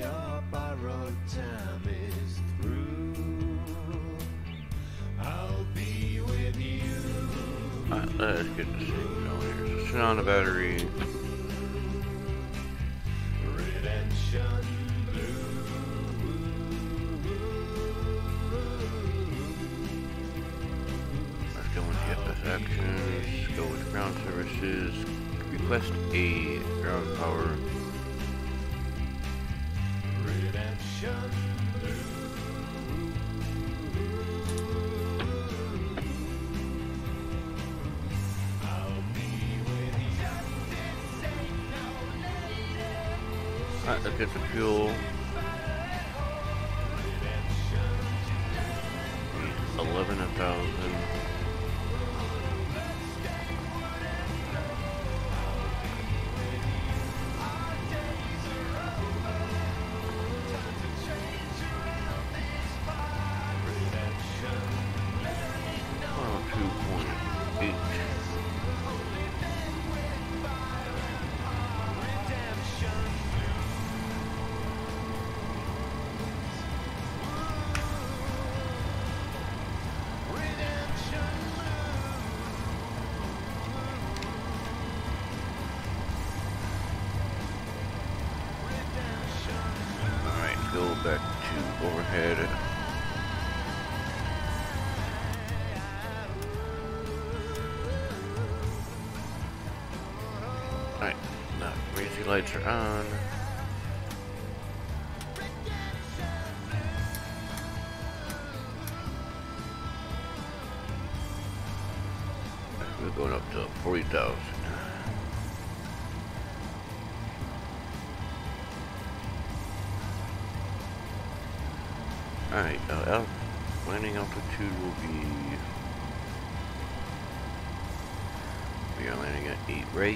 your borrowed time is through. I'll be with you. Alright, let's get this thing going here. So turn on the battery. Redemption blue. Let's go into FS actions. Go with ground services. Request a ground power. Redemption Alright, let's get the fuel. 11,000. Go back to overhead. Alright, now emergency lights are on. We're going up to 40,000. Alright, landing altitude will be... We are landing at 8 rate.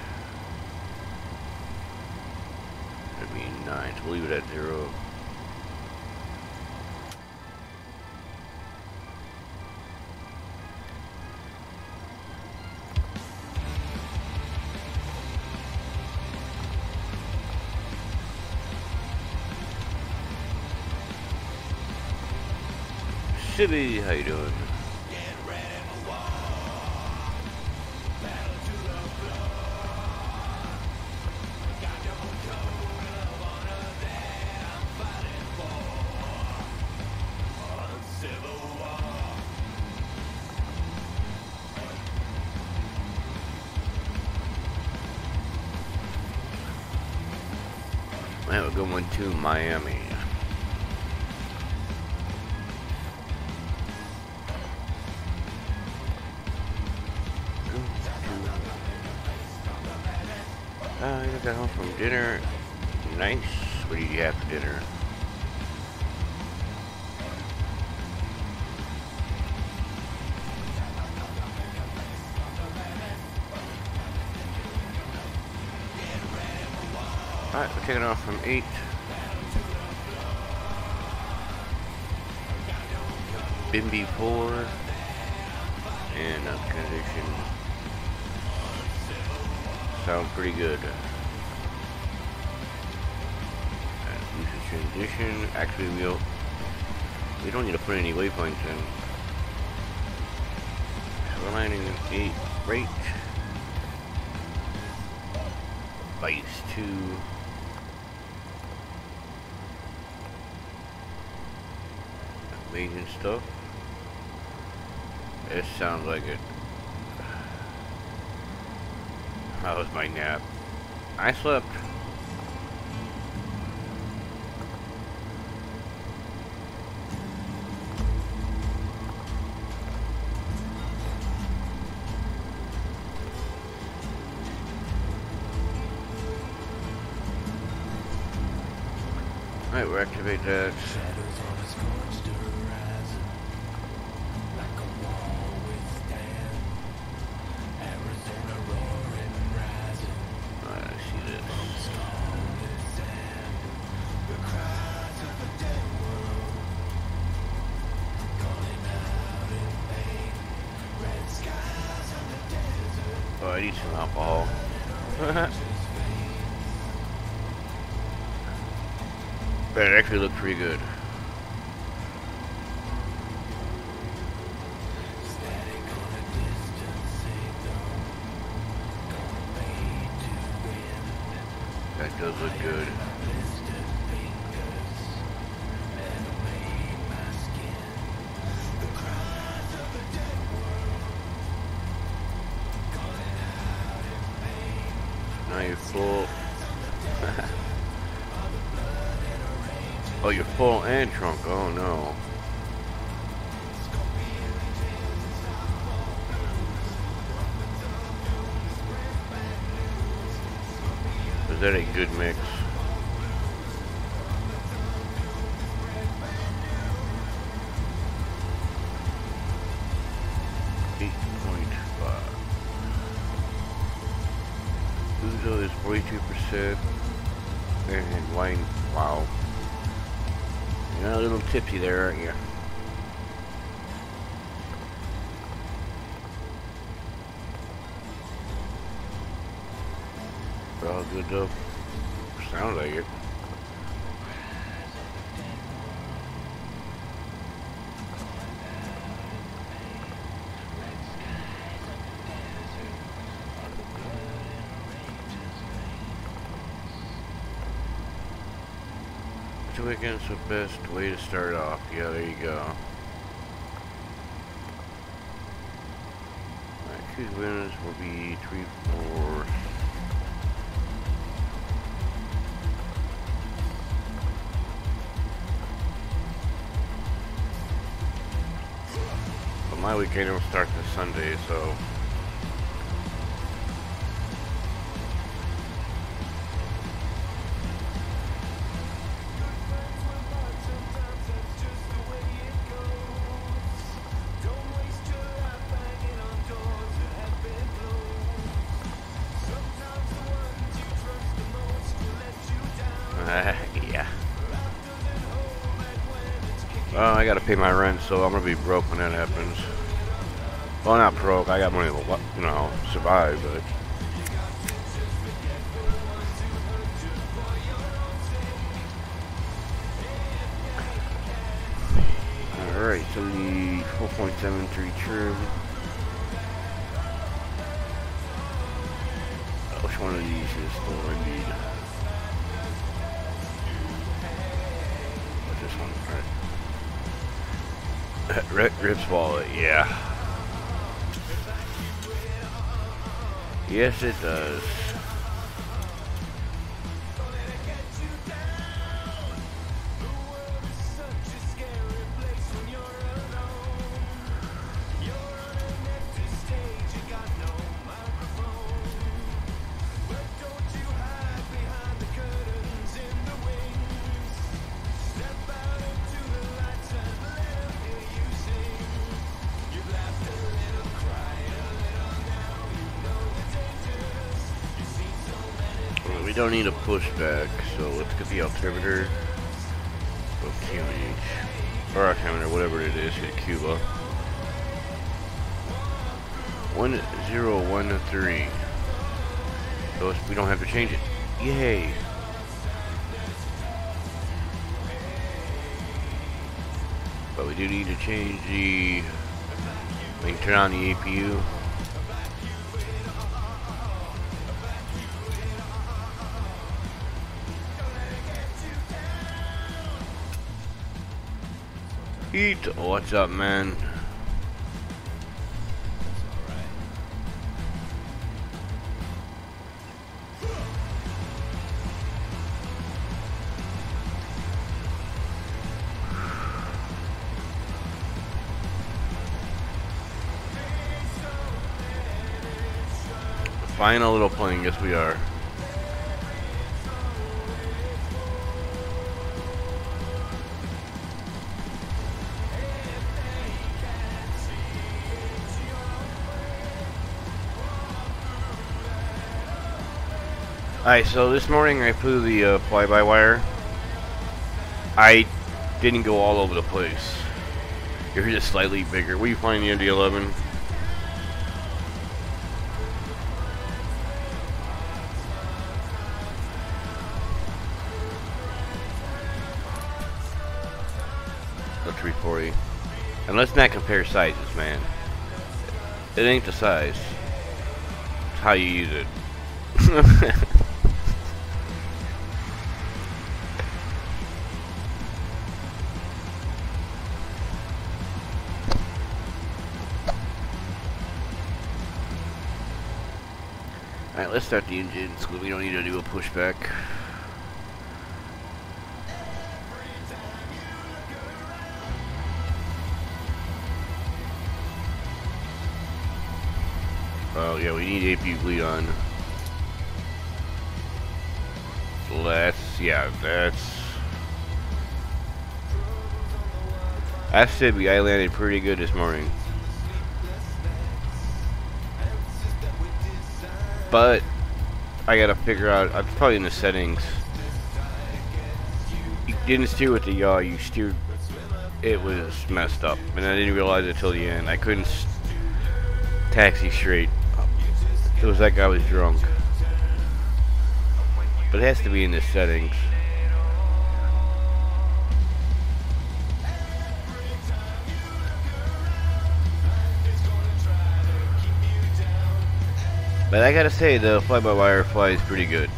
That'd be 9, so we'll leave it at 0. Sibby, how you doing? We're going to Miami. I got home from dinner. Nice. What did you have for dinner? Alright, we're taking off from 8. Bimby 4. And condition. Sounds pretty good. Transition. Actually, we don't need to put any waypoints in. So we're landing at 8 rate. Vice 2. Amazing stuff. It sounds like it. That was my nap. I slept. Alright, we'll activate that. Oh, I need some alcohol. But it actually looked pretty good. That does look good. Now you're full. Oh, you're full and trunk. Oh no. Is that a good mix? Uzo is 42%, and wine, wow. You're a little tipsy there, aren't you? We're all good though. Sounds like it. Which weekend's the best way to start off? Yeah, there you go. Alright, choose winners will be 3-4. But my weekend will start this Sunday, so. Yeah. Well, I gotta pay my rent, so I'm gonna be broke when that happens. Well, not broke. I got money to, you know, survive, but. Alright, so the 4.73 trim. Which one of these is the one I need? This one, right? Rip's wallet, yeah. Yes, it does. We don't need a pushback, so let's get the altimeter. Go QH. Or altimeter, whatever it is, get Cuba. 1013. So we don't have to change it. Yay! But we do need to change the. We can turn on the APU. Eat. What's up, man? Final little plane, yes we are. Alright, so this morning I flew the fly-by-wire. I didn't go all over the place. You're just slightly bigger. Were you flying the MD-11? 340. And let's not compare sizes, man. It ain't the size. It's how you use it. Alright, let's start the engine so we don't need to do a pushback. Oh yeah, we need AP bleed on. I said I landed pretty good this morning. But I gotta figure out, I'm probably in the settings. You didn't steer with the yaw, you steered, it was messed up. And I didn't realize it till the end. I couldn't taxi straight. It was like I was drunk. But it has to be in the settings. But I gotta say, the fly-by-wire flies pretty good.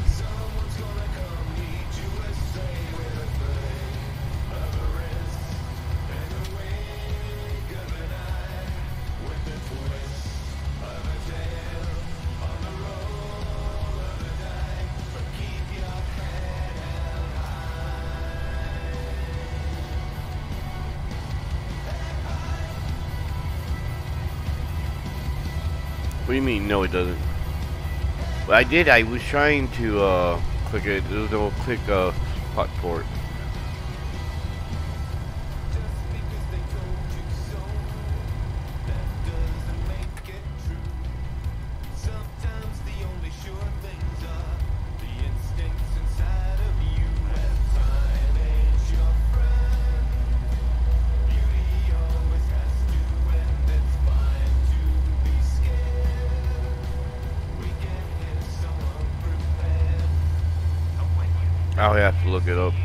What do you mean? No, it doesn't. Well, I did. I was trying to click it. It will click pot port. I'll have to look it up.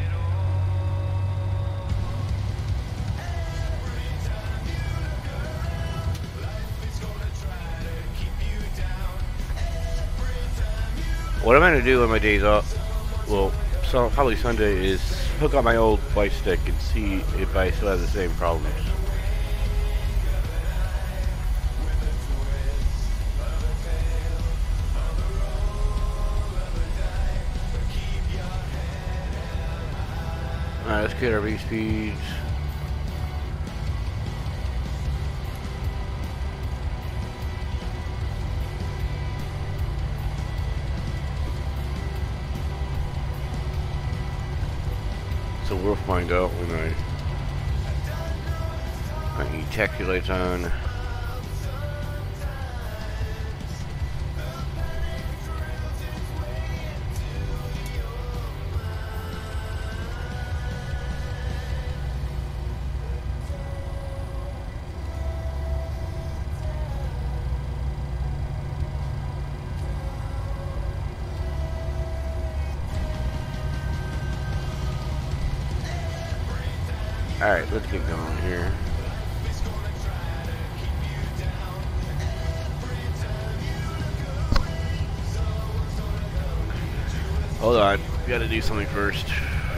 What I'm gonna do on my days off, well, so probably Sunday, is hook up my old flight stick and see if I still have the same problems. Alright, let's get our V speeds. So we'll find out when I need taxi lights on. Alright, let's get going here. Hold on, we gotta do something first.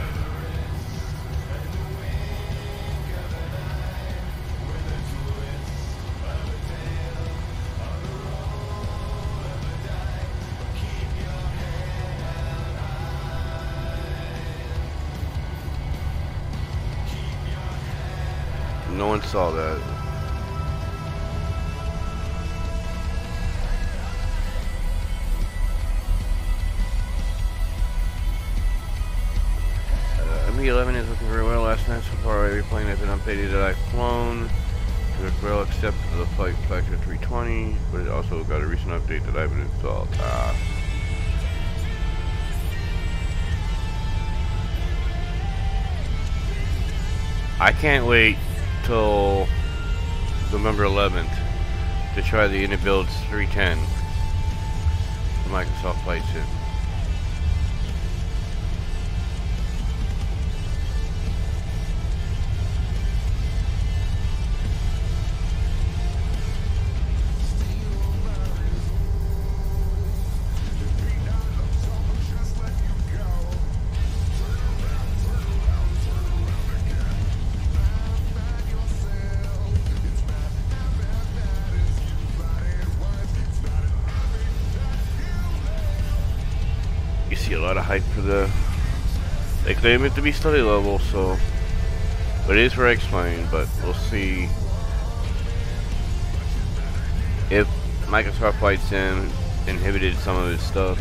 No one saw that. ME-11 is looking very well. Last night so far, every plane has been updated that I've flown. It's well except for the flight factor 320, but it also got a recent update that I haven't installed. I can't wait till November 11th to try the inbuilt 310 the Microsoft Flight Sim. get a lot of hype for the. They claim it to be study level, so. But it is for X-Plane, but we'll see if Microsoft Flight Sim inhibited some of his stuff.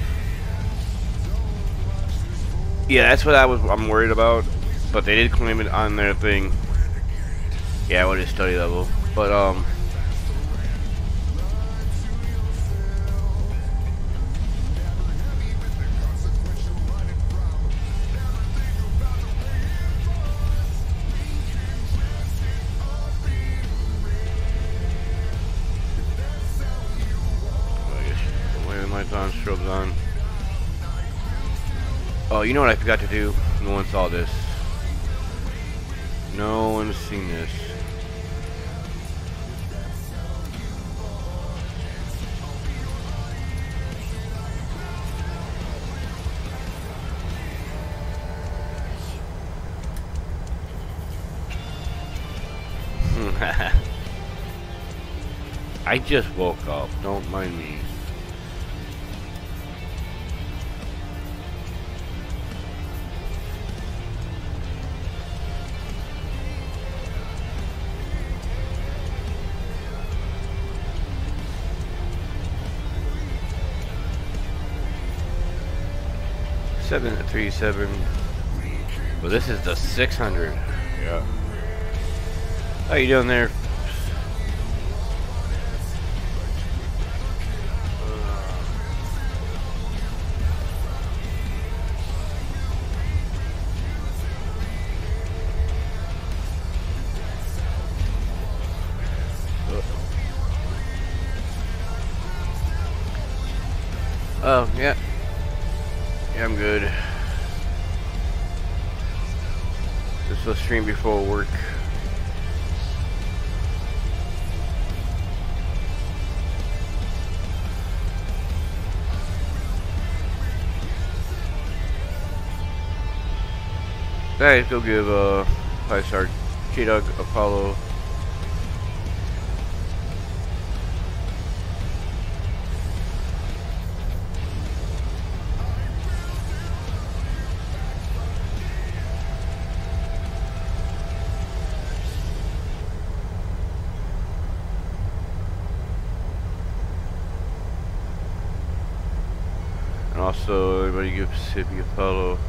Yeah, that's what I'm worried about. But they did claim it on their thing. Yeah, what is study level? But on strobes on. Oh, you know what I forgot to do? No one saw this. No one's seen this. I just woke up. Don't mind me. $737. Well, this is the 600. Yeah. How you doing there? Oh, yeah. Yeah, I'm good. This will stream before work. Guys, go give 5-star J-Dog Apollo. And also, everybody give Sippy a follow.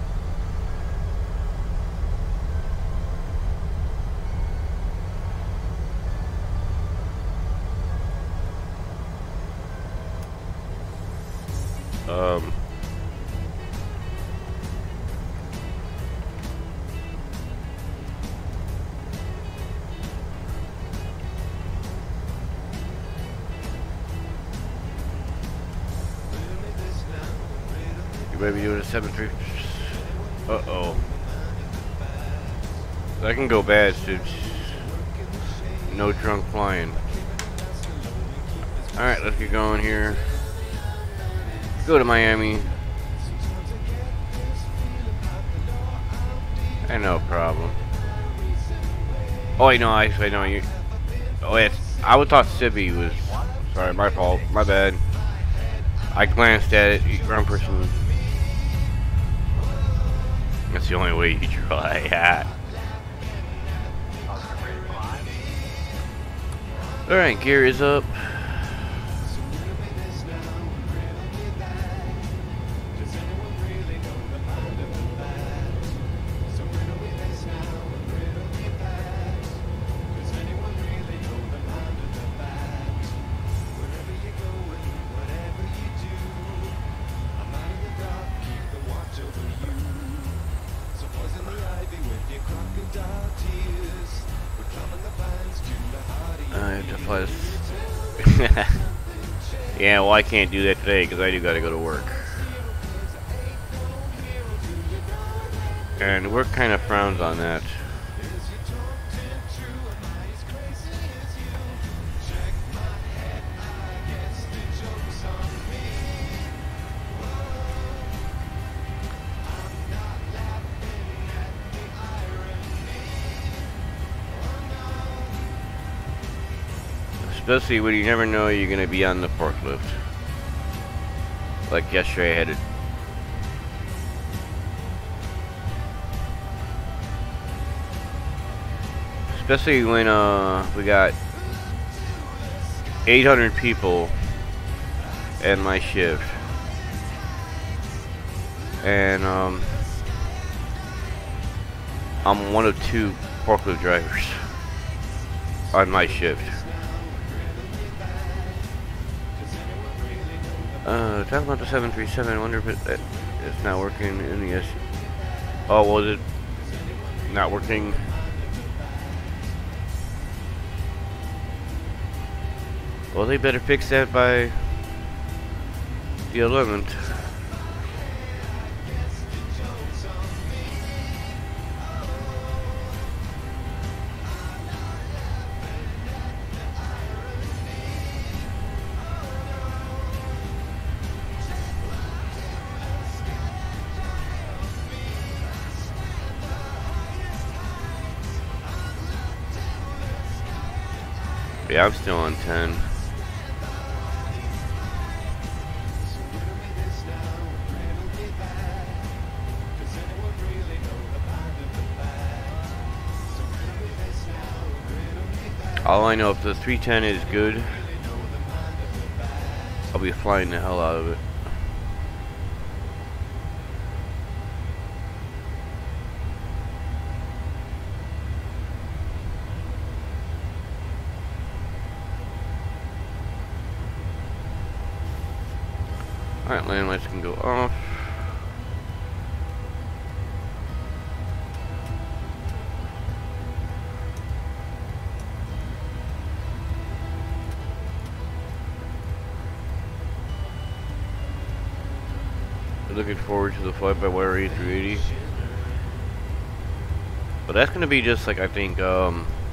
You might be doing a 7-3. Uh-oh. That can go bad, dude. No drunk flying. Alright, let's get going here. Go to Miami. Ain't no problem. Oh, I know, I know you. Oh, yes. I would thought Sibby was. Sorry, my fault. My bad. I glanced at it. Wrong person. That's the only way you try. Yeah. Alright, gear is up. I have to fly this. Yeah, well, I can't do that today because I do gotta go to work. And work kind of frowns on that. Especially when you never know you're gonna be on the forklift. Like yesterday, I had to especially when we got 800 people at my shift, and I'm one of 2 forklift drivers on my shift. Talking about the 737, I wonder if it's not working in the Oh, was it not working? Well, they better fix that by the 11th. Yeah, I'm still on 10. All I know, if the 310 is good, I'll be flying the hell out of it. Alright, land lights can go off. Looking forward to the fly-by-wire A380. But that's going to be just like, I think, I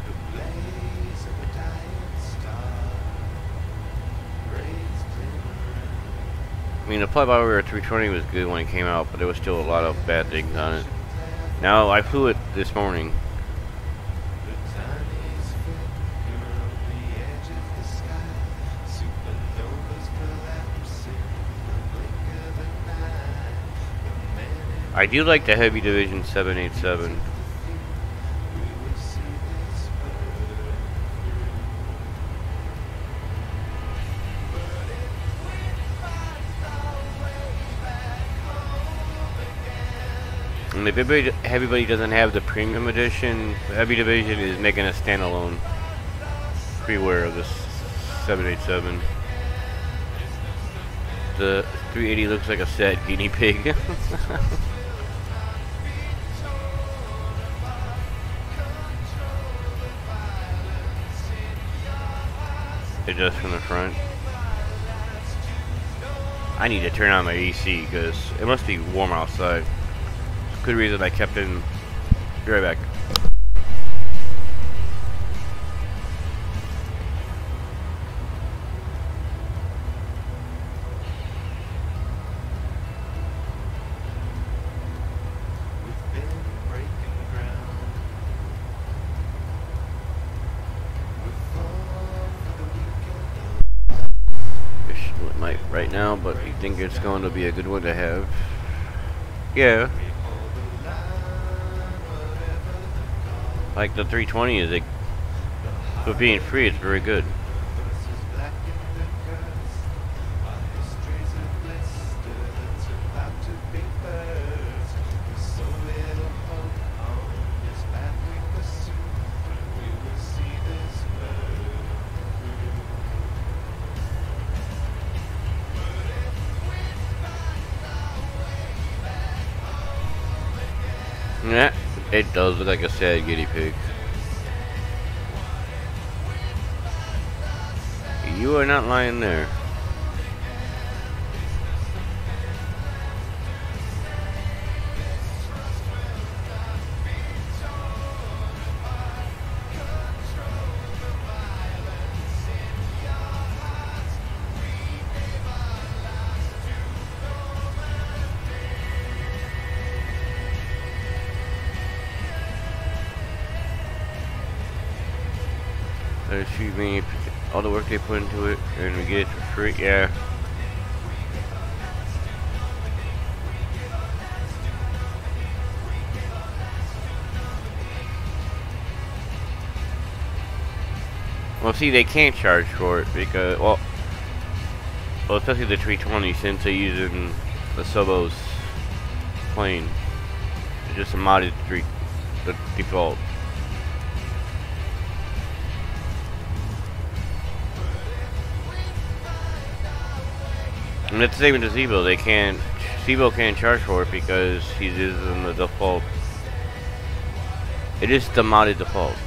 mean, the fly-by-wire 320 was good when it came out, but there was still a lot of bad things on it. Now, I flew it this morning. I do like the Heavy Division 787. And if everybody doesn't have the premium edition, Heavy Division is making a standalone freeware of this 787. The 380 looks like a sad guinea pig. Adjust from the front. I need to turn on my AC because it must be warm outside. Good reason I kept it in. Be right back. Right now, but you think it's going to be a good one to have? Yeah. Like the 320 is, for being free, it's very good. Yeah, it does look like a sad guinea pig. You are not lying there. Excuse me, all the work they put into it, and we get it for free. Yeah. Well, see, they can't charge for it because, well, especially the 320 since they're using the Sobos plane. It's just a modded the default. And it's the same with the Zeebo. They can't, Zeebo can't charge for it because he's using the default. It is the modded default.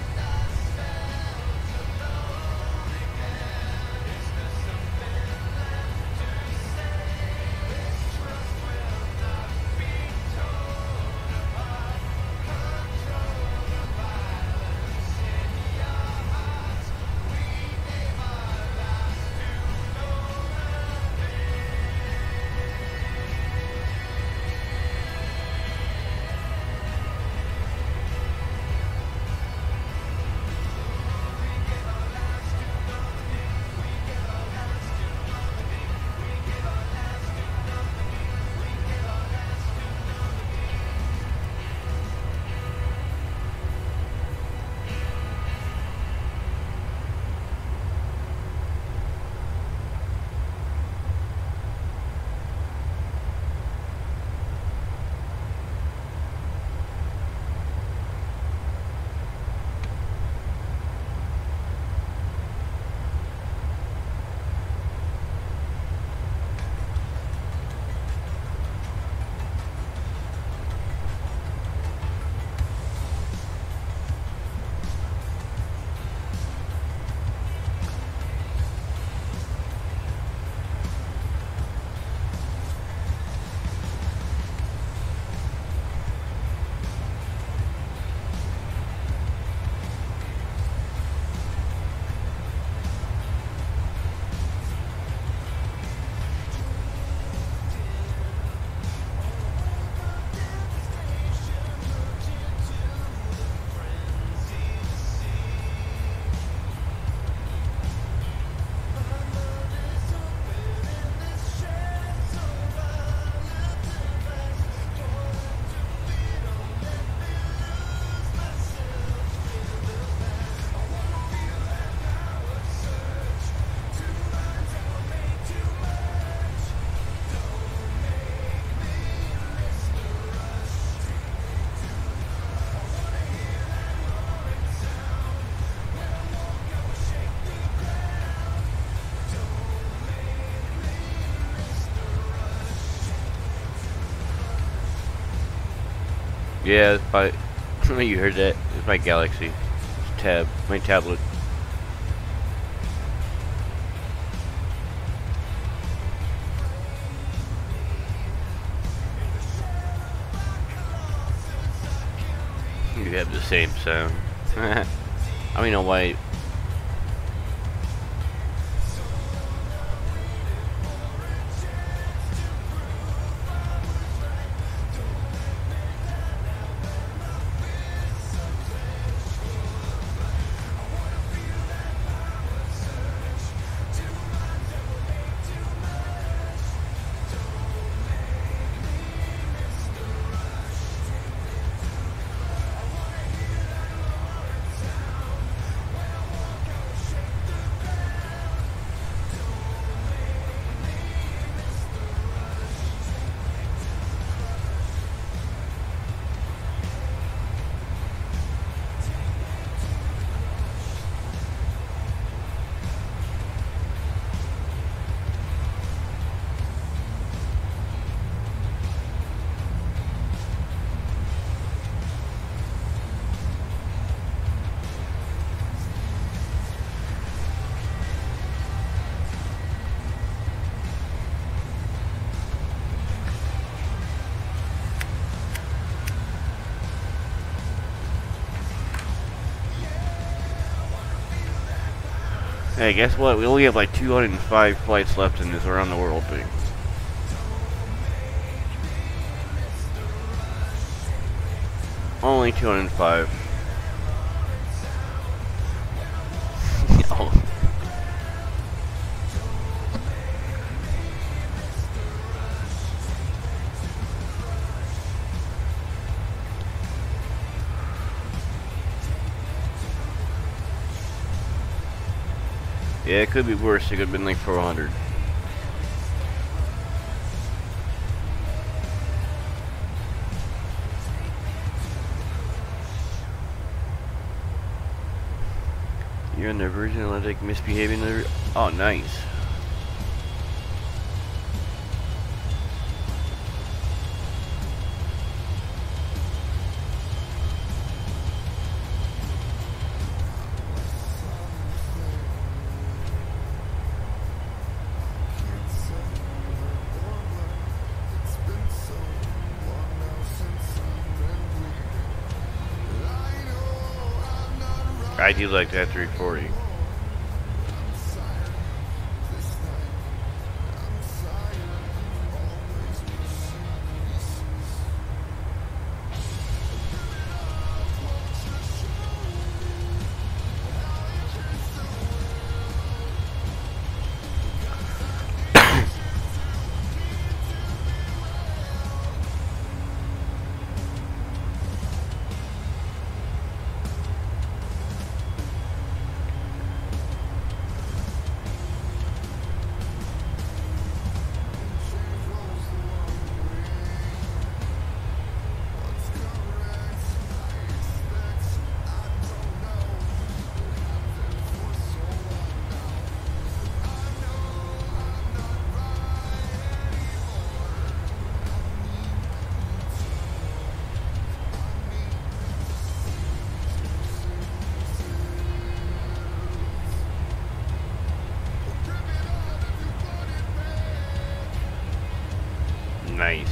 Yeah, it's my, you heard that? It's my Galaxy tab, my tablet. You have the same sound. I don't know why. Hey, guess what? We only have like 205 flights left in this around the world thing. Only 205. Oh. Yeah, it could be worse. It could have been like 400. You're in the Virgin Atlantic misbehaving. Oh, nice. I do like that 340. Nice.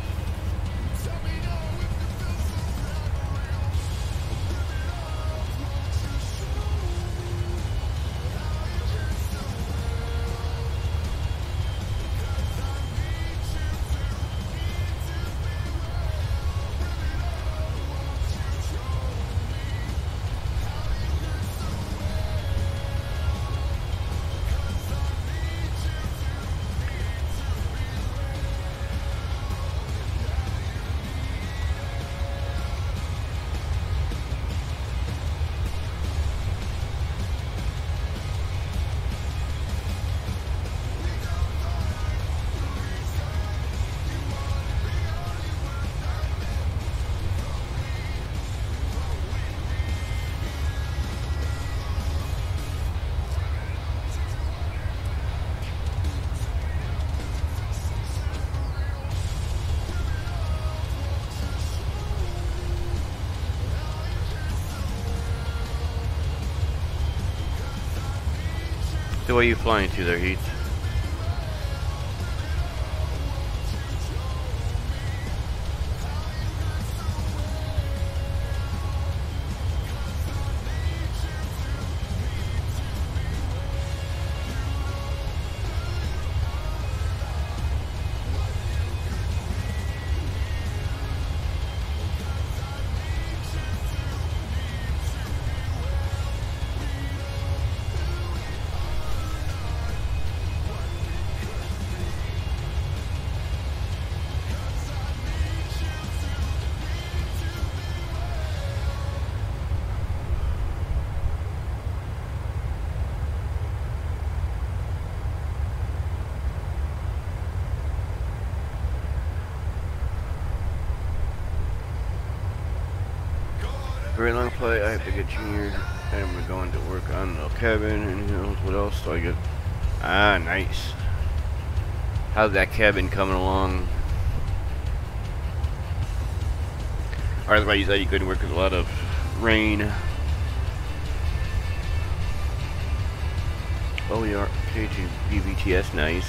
So where are you flying to there, Heath? Very long flight. I have to get junior. And we're going to work on the cabin. And who knows what else do I get? Ah, nice. How's that cabin coming along? Alright, like you said, you couldn't work with a lot of rain. Oh, we are KG BBTS, nice.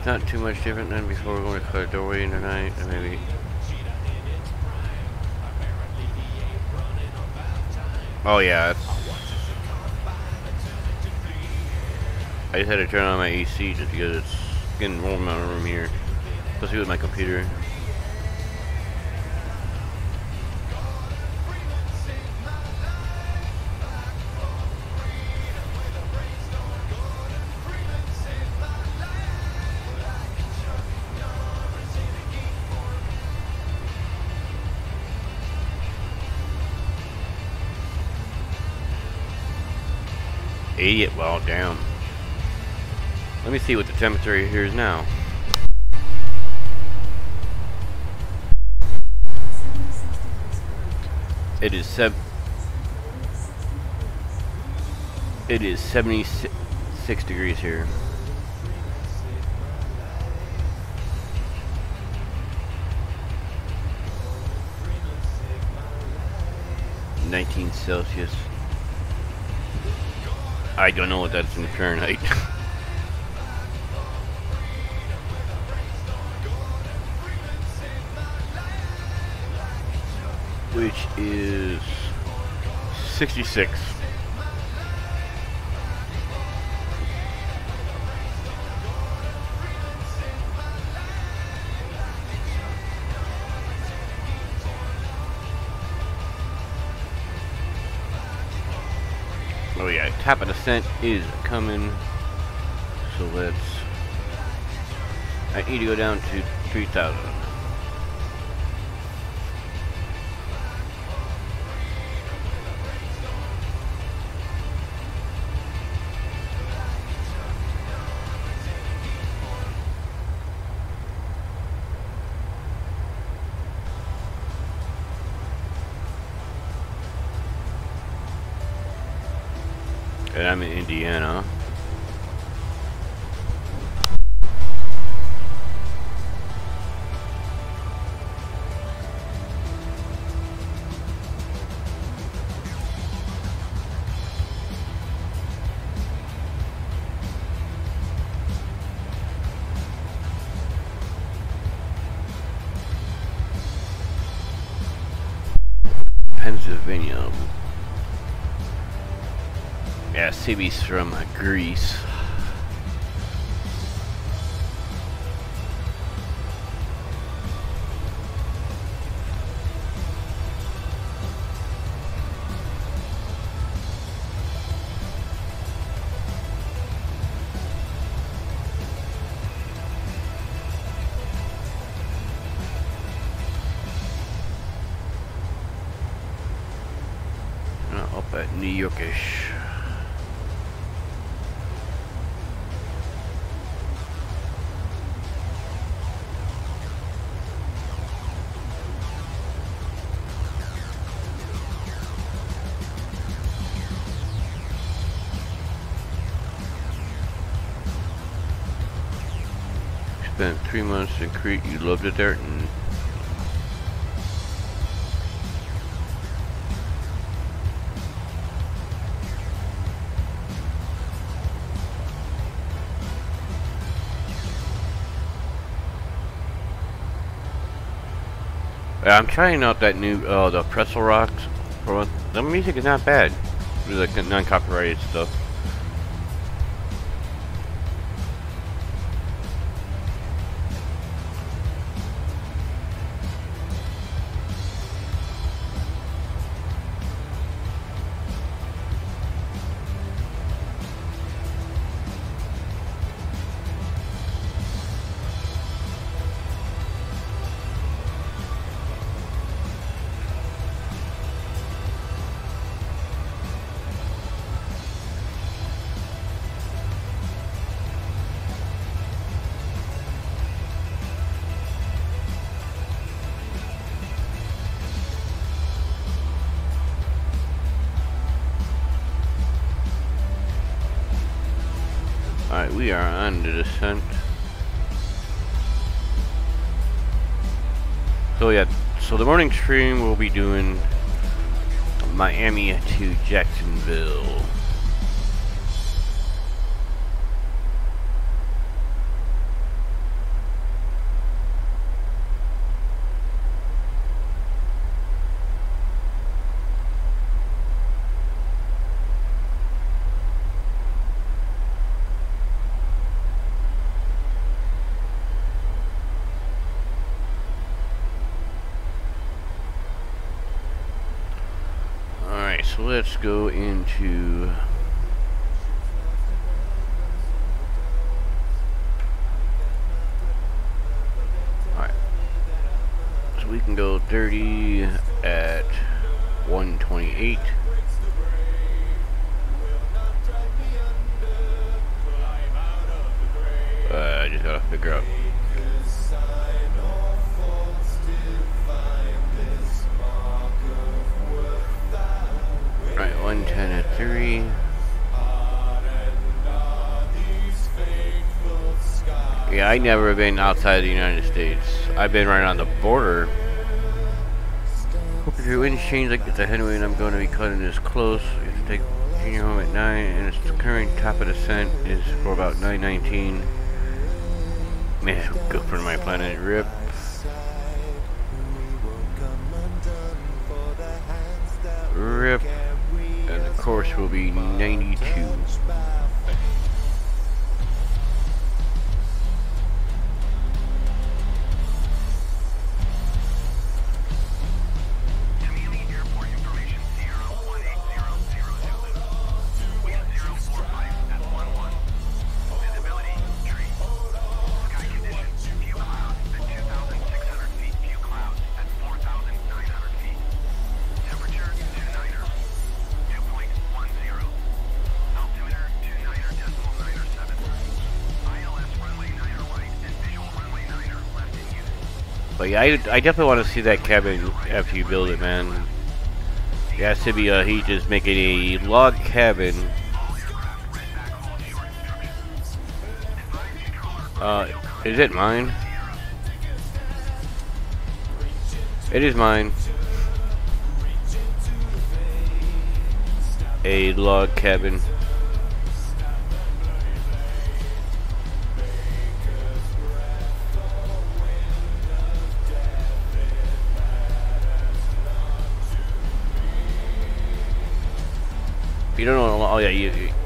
It's not too much different than before. We're going to cut a doorway in tonight, and maybe. Oh yeah, I just had to turn on my AC just because it's getting warm in my room here, especially with my computer. Well, damn. Let me see what the temperature here is now. It is 76 degrees here. Celsius. I don't know what that's in Fahrenheit. Which is 66. Oh yeah, Tap of Descent is coming. So let's... I need to go down to 3,000. And I'm in Indiana. Pennsylvania. Yeah, CB's from Greece. Up at New Yorkish. Spent 3 months in Crete. You loved it there. I'm trying out that new the Pretzel Rocks. The music is not bad. It's like non-copyrighted stuff. Alright, we are on the descent. So yeah, so the morning stream we'll be doing Miami to Jacksonville. So let's go into alright. So we can go 30 at 128. I just gotta figure out. Right, 110 at 3. Yeah, I never been outside the United States. I've been right on the border. Hope if your winds change like it's a headwind, I'm going to be cutting this close. You have to take junior home at 9, and its current top of descent is for about 919. Man, go for my planet rip. Rip. And the course will be 92. But yeah, I definitely want to see that cabin after you build it, man. It has to be, he just making a log cabin. Is it mine? It is mine. A log cabin. You don't know. Oh yeah, you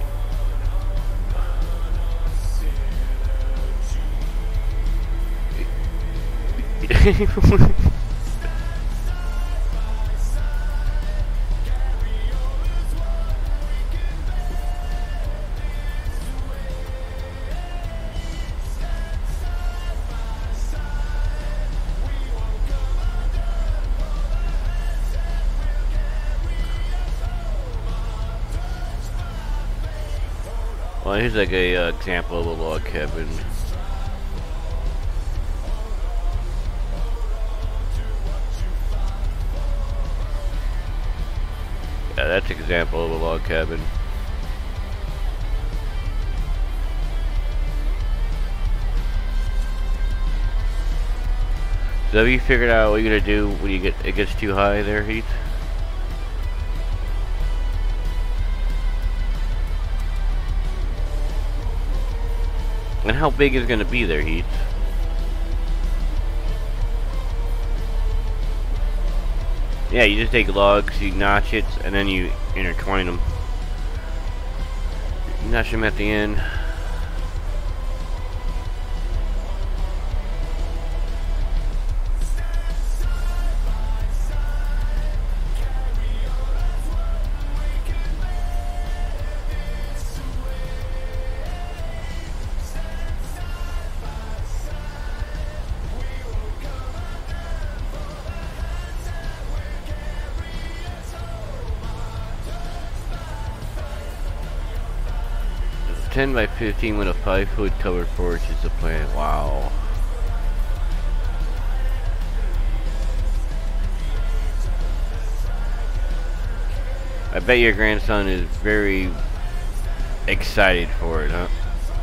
well, here's like a example of a log cabin. Yeah, that's an example of a log cabin. So have you figured out what you're gonna do when you it gets too high there, Heath? And how big is it gonna be there, Heath? Yeah, you just take logs, you notch it, and then you intertwine them. You notch them at the end. A 10 by 15 with a 5-foot covered porch is the plan. Wow. I bet your grandson is very excited for it, huh?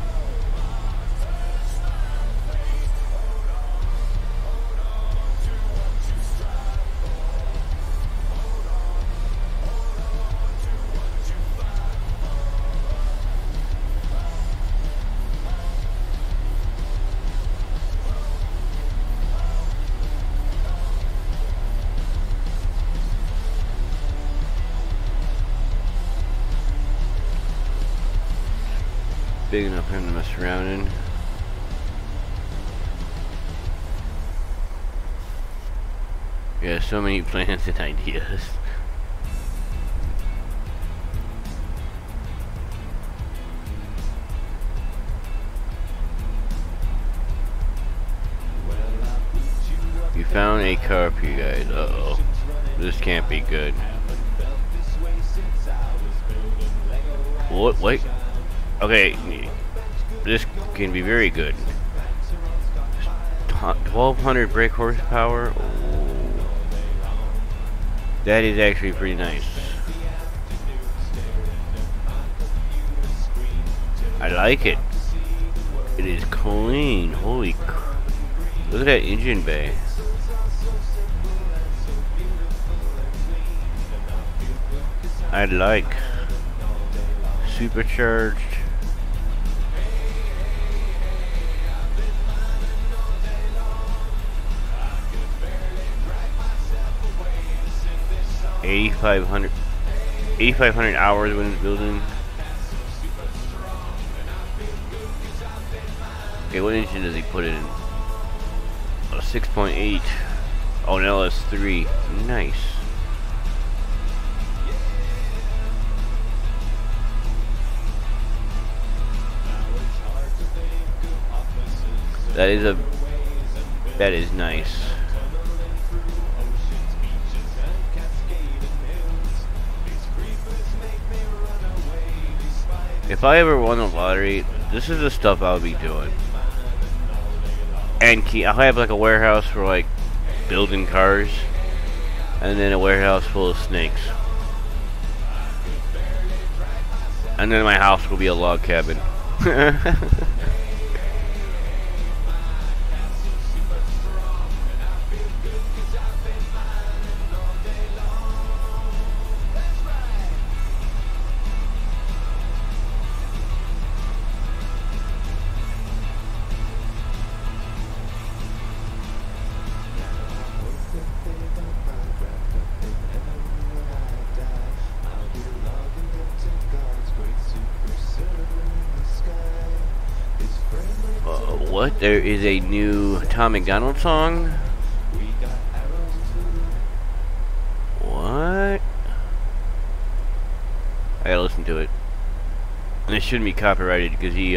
Big enough for him to mess around in. Yeah, so many plans and ideas. found a car for you guys. Uh-oh. This can't be good. What? Wait. Okay. This can be very good. 1200 brake horsepower. Oh. That is actually pretty nice. I like it. It is clean. Holy crap. Look at that engine bay. I like. Supercharged. $8,500 hours when it's building. Okay, what engine does he put in? A 6.8. Oh, an LS3. Nice. That is nice. If I ever won the lottery, this is the stuff I'll be doing. And I'll have like a warehouse for like building cars, and then a warehouse full of snakes. And then my house will be a log cabin. What? There is a new Tom McDonald song? What? I gotta listen to it. And it shouldn't be copyrighted because he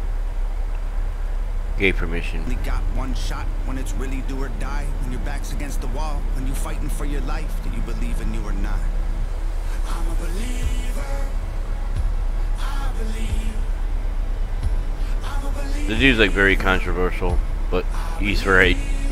gave permission. We got one shot when it's really do or die. When your back's against the wall, when you fighting for your life, do you believe in you or not? I'm a believer. I believe. The dude's like very controversial, but he's right.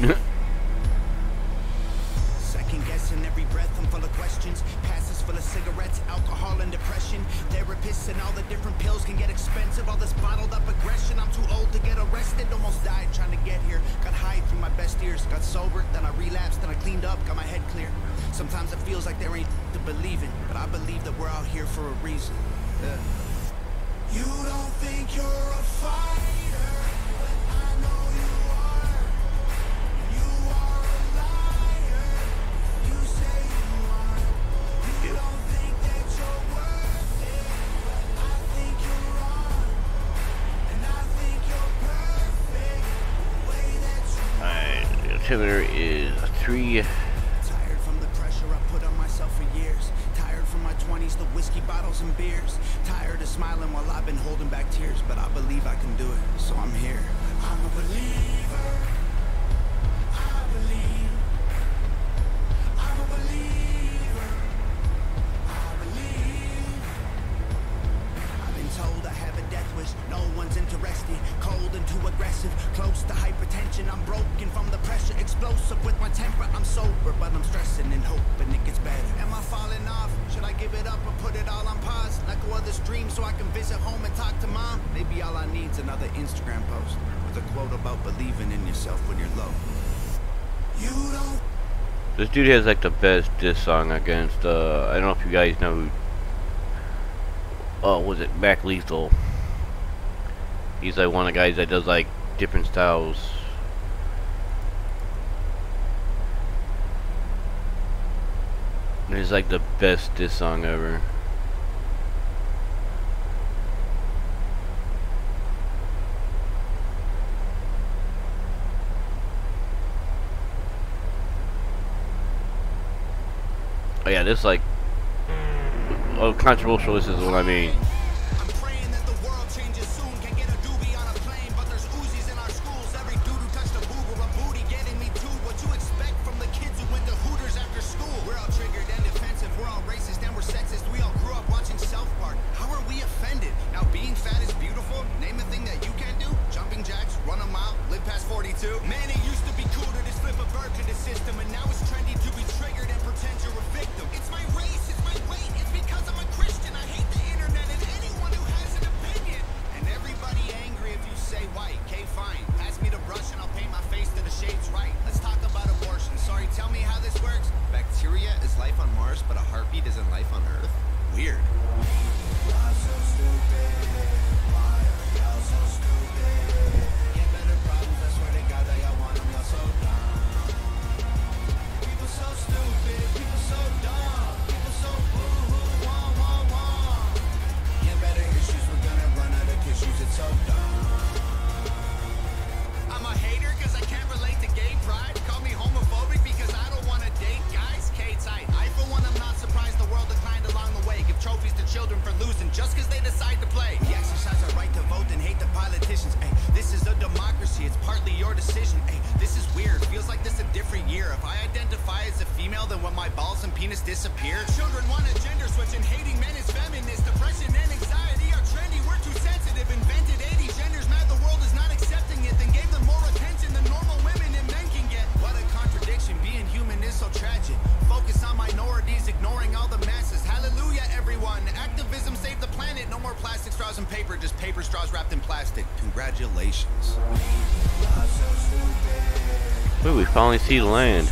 Second guessing every breath, I'm full of questions. Passes full of cigarettes, alcohol and depression. Therapists and all the different pills can get expensive. All this bottled up aggression. I'm too old to get arrested. Almost died trying to get here. Got high through my best years. Got sober, then I relapsed, then I cleaned up, got my head clear. Sometimes it feels like there ain't to believe in, but I believe that we're out here for a reason. Yeah. You don't think you're a fighter? Altimeter is 3. Tired from the pressure I put on myself for years. Tired from my 20s, the whiskey bottles and beers. Tired of smiling while I've been holding back tears, but I believe I can do it, so I'm here. I'm a believer. I believe. I'm a believer. I believe. I've been told I have a death wish. No one's interested. Cold and too aggressive. Close to hypertension. I'm broken from the pressure. Explosive with my temper. I'm sober, but I'm stressing and hoping it gets better. Am I falling off? Should I give it up or put it all on pause? Let go of this dream so I can visit home and talk to mom? Maybe all I need's another Instagram post with a quote about believing in yourself when you're low. You don't. This dude has like the best diss song against I don't know if you guys know who was it Mac Lethal. He's like one of the guys that does like different styles. It's like the best diss song ever. Oh yeah, this like controversial. This is what I mean. I'm praying that the world changes soon. Can get a doobie on a plane, but there's Uzis in our schools. Every dude who touched a boob or a booty getting me too. What you expect your decision. Hey, this is weird. Feels like this a different year. If I identify as a female, then when my balls and penis disappear. Children want a gender switch and hating men is feminist. Depression and anxiety are trendy. We're too sensitive. Invented 80 genders. Mad the world is not accepting it. Then gave them more attention than normal women and men can get. What a contradiction. Being human is so tragic. Focus on minorities, ignoring all the masses. Hallelujah, everyone. Activism saved the planet. No more plastic straws and paper. Just paper straws wrapped in plastic. Congratulations. Ooh, we finally see the land.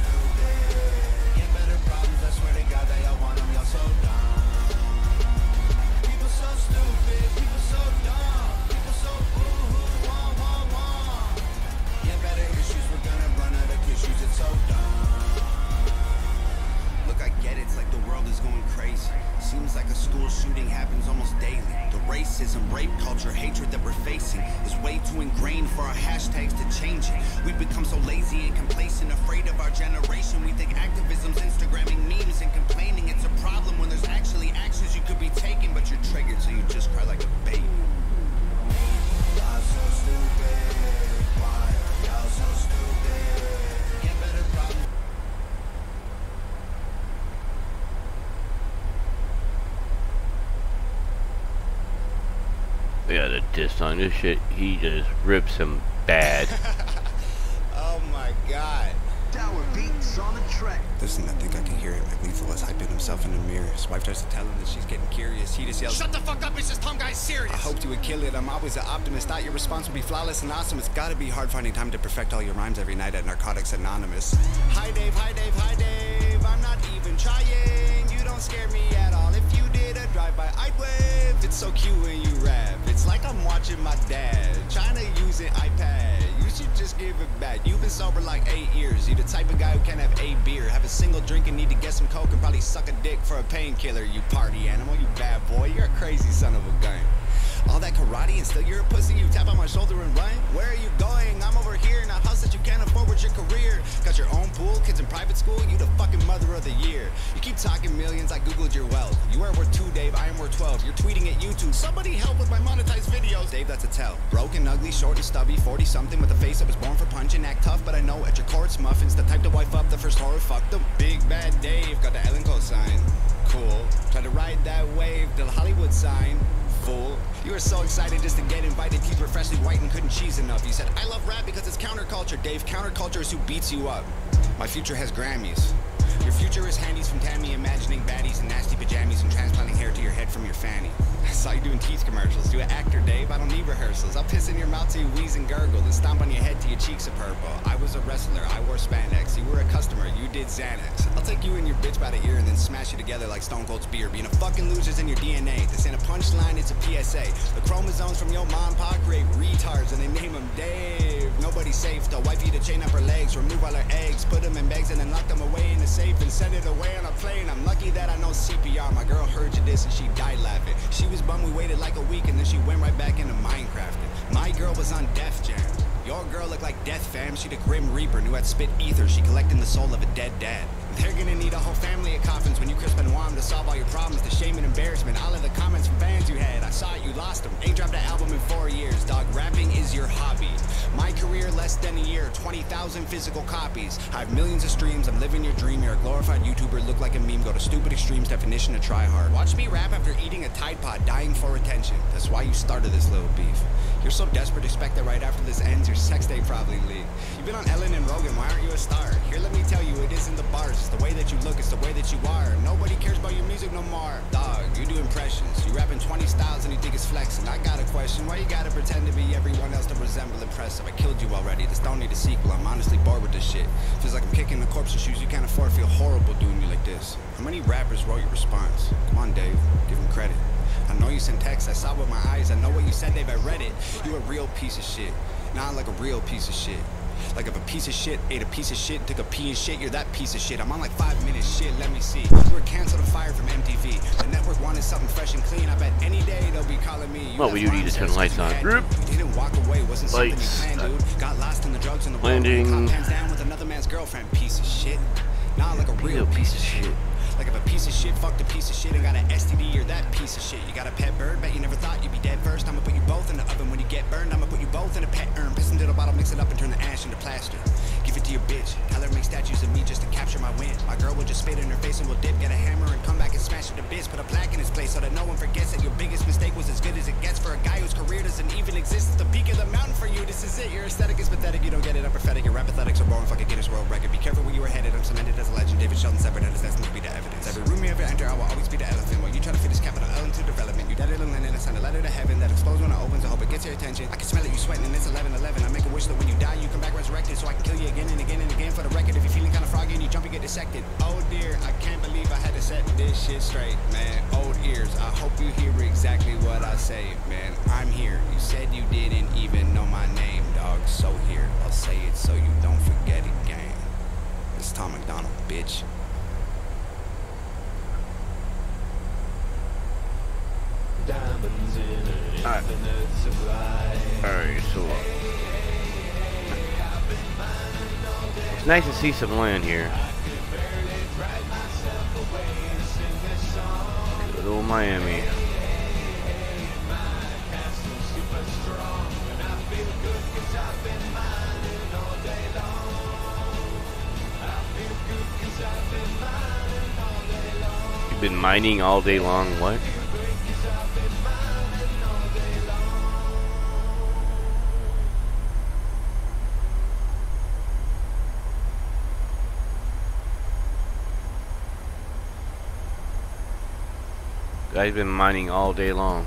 Look, I get it. It's like the world is going crazy. Seems like a school shooting happens almost daily. The racism, rape culture, hatred that we're facing is way too ingrained for our hashtags to change it. We've become so lazy and complacent, afraid of our generation. We think activism's Instagramming memes and complaining. It's a problem when there's actually actions you could be taking, but you're triggered, so you just cry like a baby. Y'all so stupid. Why are y'all so stupid? Get better problem. Yeah, the diss on this shit, he just rips him bad. Oh my god. Tower beats on the track. Listen, I think I can hear it. Like Lethal is hyping himself in the mirror. His wife tries to tell him that she's getting curious. He just yells, "Shut the fuck up, it's just Tom Guy's serious." I hoped you would kill it. I'm always an optimist. Thought your response would be flawless and awesome. It's gotta be hard finding time to perfect all your rhymes every night at Narcotics Anonymous. Hi Dave, hi Dave, hi Dave. I'm not even trying. You don't scare me at all. If you did a drive-by, I'd wave. It's so cute when you rap. It's like I'm watching my dad trying to use an iPad. You should just give it back. You've been sober like 8 years. You the type of guy who can't have a beer, have a single drink and need to get some coke and probably suck a dick for a painkiller. You party animal, you bad boy. You're a crazy son of a gun. All that karate and still you're a pussy. You tap on my shoulder and run. Where are you going? I'm over here in a house that you can't afford with your career. Got your own pool, kids in private school. You the fucking mother of the year. You keep talking millions. I googled your wealth. You are worth 2, Dave. I am worth 12. You're tweeting at YouTube. Somebody help with my monetized videos. Dave, that's a tell. Broken, ugly, short and stubby, 40 something with a face that was born for punching. Act tough, but I know at your core it's muffins. The type to wife up the first horror. Fuck them. Big bad Dave got the Ellen cosign. Cool. Try to ride that wave till Hollywood sign. Fool. You were so excited just to get invited. Teeth were freshly white and couldn't cheese enough. You said, I love rap because it's counterculture. Dave, counterculture is who beats you up. My future has Grammys. Your future is handies from Tammy, imagining baddies in nasty pajamas and transplanting hair to your head from your fanny. I saw you doing teeth commercials. You an actor, Dave. I don't need rehearsals. I'll piss in your mouth till you wheeze and gurgle, then stomp on your head till your cheeks are purple. I was a wrestler. I wore spandex. You were a customer. You did Xanax. I'll take you and your bitch by the ear and then smash you together like Stone Cold's beer. Being a fucking loser's in your DNA. This ain't a punchline, it's a PSA. The chromosomes from your mom and pa create retards and they name them Dave. Nobody's safe. They'll wife you to chain up her legs, remove all her eggs, put them in bags and then lock them away in the safe and send it away on a plane. I'm lucky that I know CPR. My girl heard you this and she died laughing. She was bummed we waited like a week and then she went right back into Minecrafting. My girl was on Def Jam. Your girl looked like Death Fam. She the Grim Reaper, knew I'd spit ether. She collecting the soul of a dead dad. They're gonna need a whole family of coffins when you crisp and warm to solve all your problems. The shame and embarrassment, all of the comments from fans you had. I saw it, you lost them. Ain't dropped an album in 4 years, dog. Rapping is your hobby. My career, less than a year, 20,000 physical copies. I have millions of streams, I'm living your dream. You're a glorified YouTuber, look like a meme. Go to Stupid Extremes, definition of try hard. Watch me rap after eating a Tide Pod, dying for attention. That's why you started this little beef. You're so desperate, expect that right after this ends, your sex day probably leak. You've been on Ellen and Rogan, why aren't you a star? Here, let me tell you, it isn't the bars, it's the way that you look, it's the way that you are. Nobody cares about your music no more. Dog, you do impressions. You rap in 20 styles and you think it's flexing. I got a question, why you gotta pretend to be everyone else to resemble impressive? I killed you already, this don't need a sequel. I'm honestly bored with this shit. Feels like I'm kicking the corpse in shoes you can't afford. Feel horrible doing you like this. How many rappers wrote your response? Come on, Dave, give him credit. I know you sent text, I saw with my eyes, I know what you said, Dave, I read it. You a real piece of shit, not like a real piece of shit. Like if a piece of shit ate a piece of shit and took a pee and shit, you're that piece of shit. I'm on like 5 minutes, shit, let me see. You were canceled and fired from MTV. The network wanted something fresh and clean. I bet any day they'll be calling me. What would you need to turn the lights on? You didn't walk away, wasn't something you planned, dude. Got lost in the drugs and the Landing. world. Caught hands down with another man's girlfriend, piece of shit. Not like a real piece of shit. Like if a piece of shit fucked a piece of shit and got an STD, you're that piece of shit. You got a pet bird, bet you never thought you'd be dead first. I'ma put you both in the oven when you get burned. I'ma put you both in a pet urn. Piss into the bottle, mix mix it up and turn the ash into plaster. Give it to your bitch, tell her make statues of me just to capture my win. My girl will just spit in her face and will dip, get a hammer and come back and smash it to bits. Put a plaque in his place so that no one forgets that your biggest mistake was as good as it gets for a guy whose career doesn't even exist. It's the peak of the mountain for you, this is it. Your aesthetic is pathetic, you don't get it, I'm prophetic. Your apathetics are boring, fucking Guinness World Record. Be careful where you are headed, I'm cemented as a legend. David Sheldon separate, and that's to be the evidence. Every room you ever enter, I will always be the elephant. While you try to fit this capital L into development, you dead little Lennon, I send a letter to heaven that explodes when it opens. I hope it gets your attention. I can smell it, you sweating, and it's 11:11. I make a wish that when you die, you come back resurrected, so I can kill you again and again and again. For the record, if you're feeling kind of froggy and you jump, you get dissected. Oh dear, I can't believe I had to set this shit straight, man. Old ears, I hope you hear exactly what I say, man. I'm here. You said you didn't even know my name, dog. So here, I'll say it so you don't forget again. It's Tom McDonald, bitch. Diamonds in an infinite supply. Alright, so it's nice to see some land here. Good old Miami. You've been mining all day long, what? Guy's been mining all day long.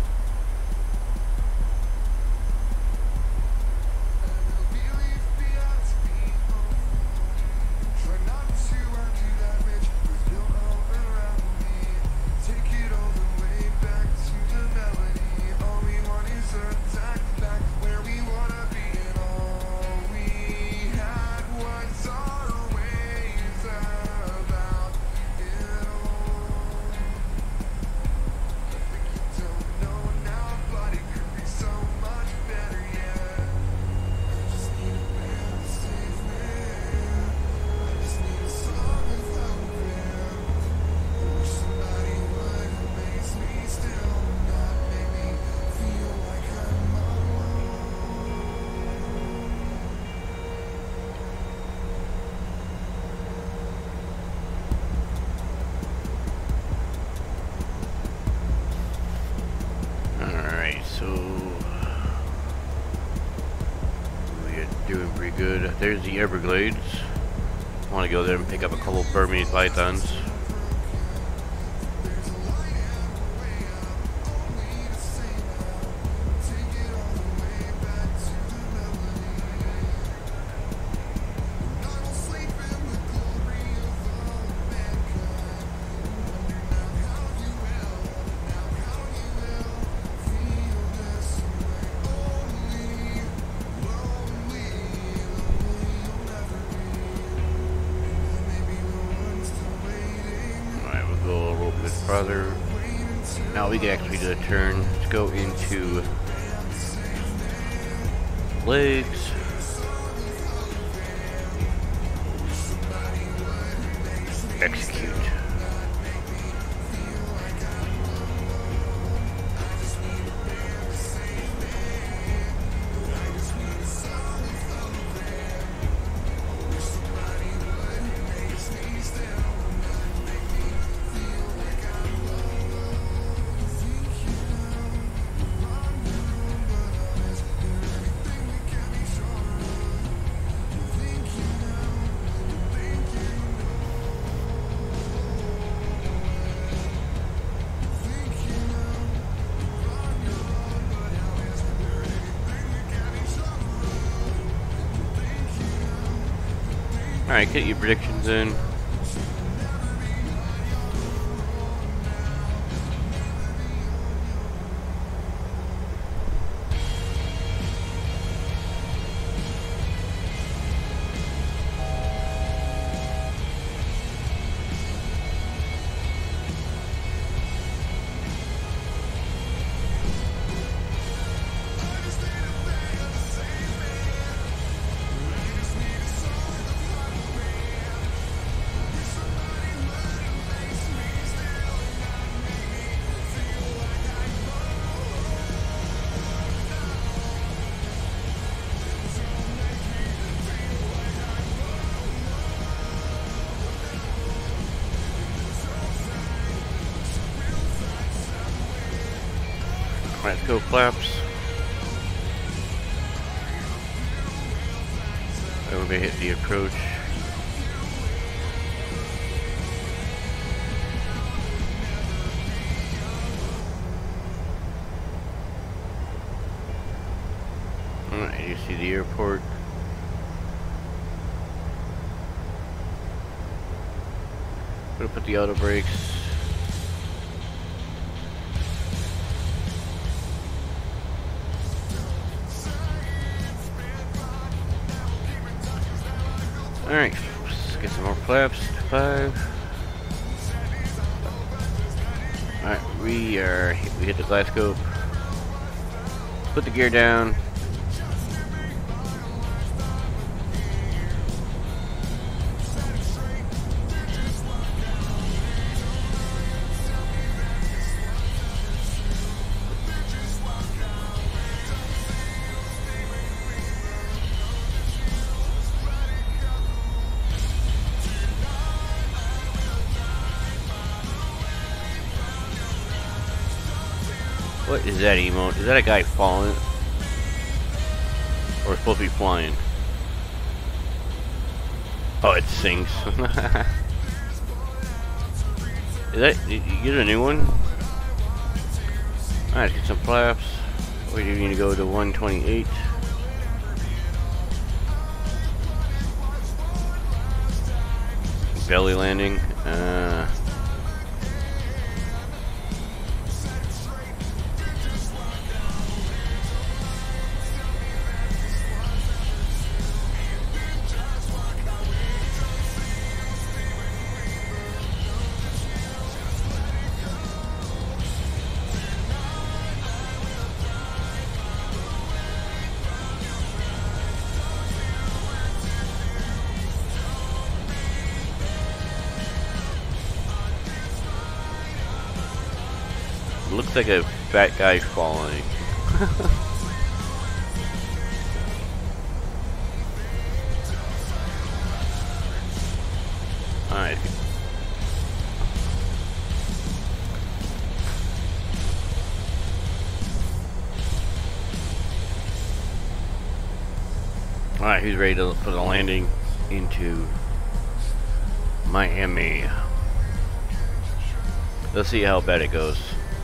Good. There's the Everglades. I want to go there and pick up a couple Burmese pythons. Farther. Now we can actually do a turn. Let's go into legs. Execute. Alright, get your predictions in. Go flaps. And we're gonna hit the approach. Alright, you see the airport. We're gonna put the auto brakes. Alright, let's get some more flaps. 5. Alright, we hit the glass scope. Put the gear down. What is that emote? Is that a guy falling? Or supposed to be flying? Oh, it sinks. Is that, did you get a new one? Alright, get some flaps. We do need to go to 128. Belly landing. Looks like a fat guy falling. Alright. Alright, who's ready for the landing into Miami? Let's see how bad it goes.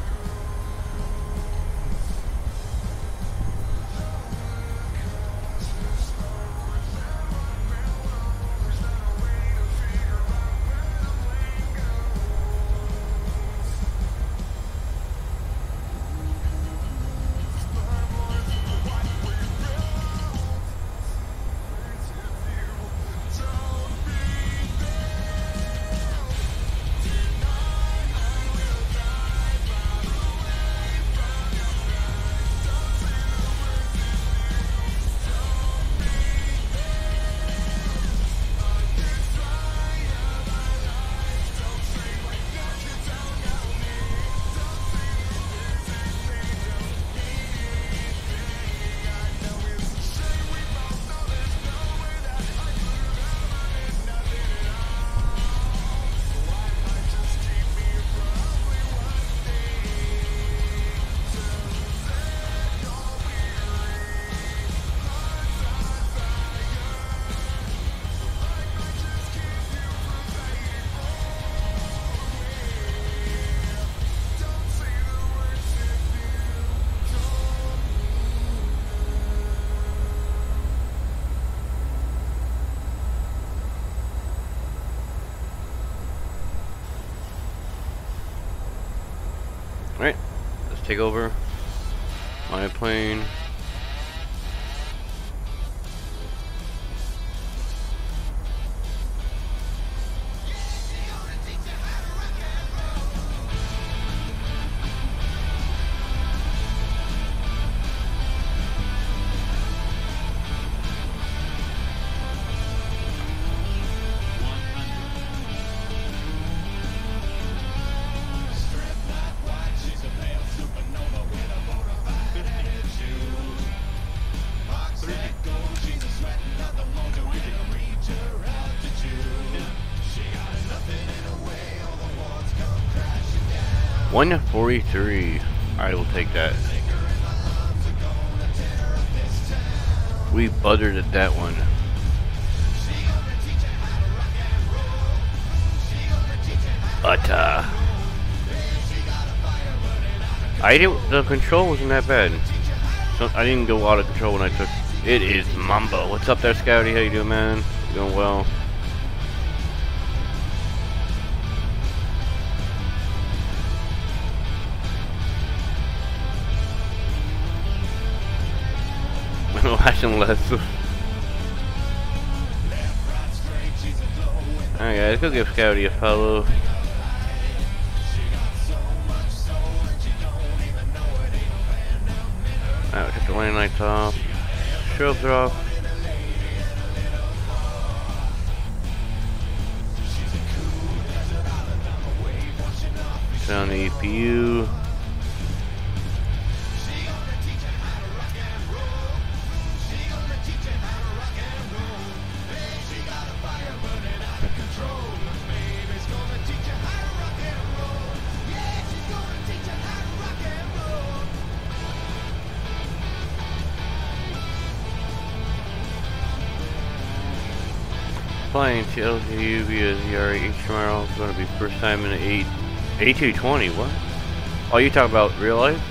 Alright, let's take over my plane. $143. I will take that. We buttered at that one. But the control wasn't that bad. So I didn't go out of control when I took. It is Mambo. What's up there, Scouty? How you doing, man? You doing well? Watching less. Alright guys, go give Scouty a follow. Alright, took the lane lights off. Strobes are off. Down the EPU. Flying to LGU via ZRH tomorrow. It's going to be first time in the A220. What? Oh, you talking about real life?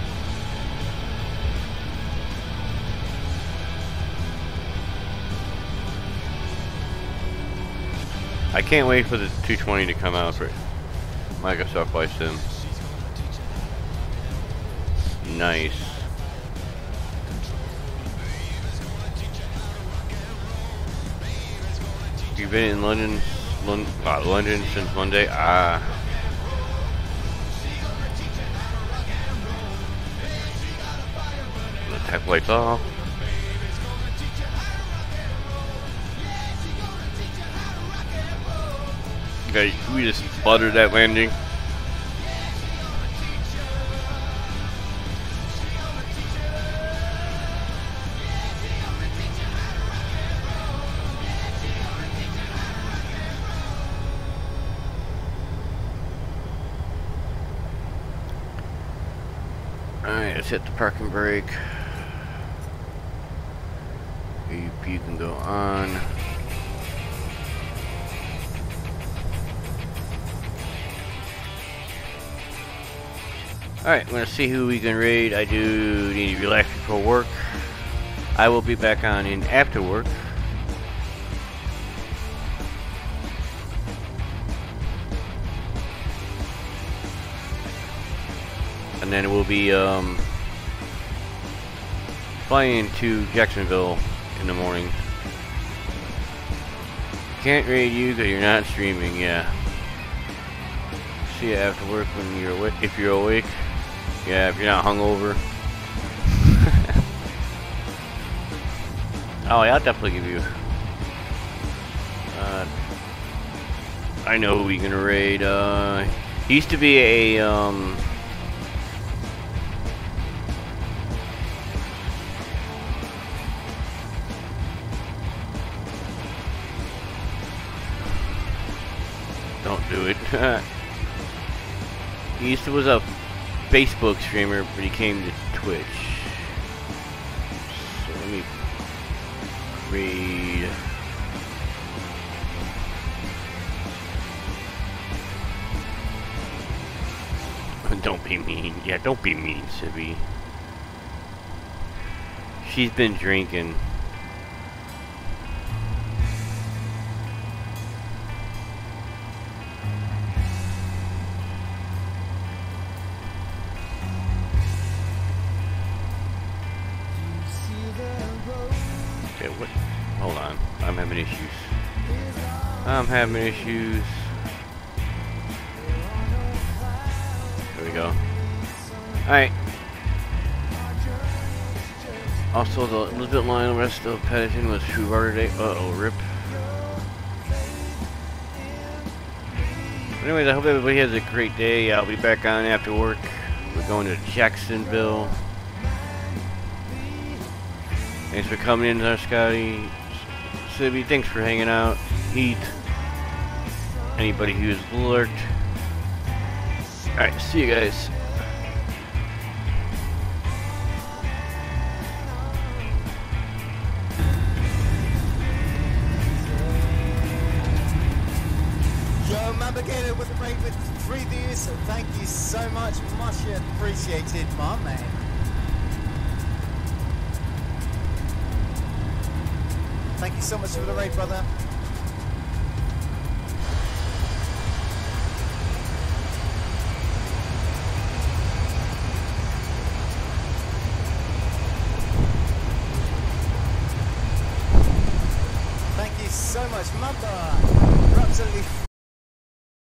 I can't wait for the 220 to come out for Microsoft Flight Sim. Nice. You've been in London since Monday? Ah. The tech lights off. Okay, we just buttered that landing. Alright, let's hit the parking brake. You can go on. Alright, I'm gonna see who we can raid. I do need to relax before work. I will be back on in after work. And then we'll be flying to Jacksonville in the morning. Can't raid you because you're not streaming, yeah. See you after work when you're awake, if you're awake. Yeah, if you're not hungover. Oh yeah, I'll definitely give you. I know who we can raid. He used to be a Don't do it. He was a Facebook streamer, but he came to Twitch. So let me read. Don't be mean. Yeah, don't be mean, Sibby. She's been drinking. Okay, what? Hold on. I'm having issues. I'm having issues. There we go. Alright. Also, the Elizabeth line rest of Paddington was too hard today. Uh-oh, rip. Anyways, I hope everybody has a great day. I'll be back on after work. We're going to Jacksonville. Thanks for coming in there, Scotty. Sibby, thanks for hanging out. Heat. Anybody who's lurked. Alright, see you guys. Lamborghini with the raid with 3 views. So thank you so much appreciated, my man. Thank you so much for the raid, brother. Thank you so much, Mamba. You're absolutely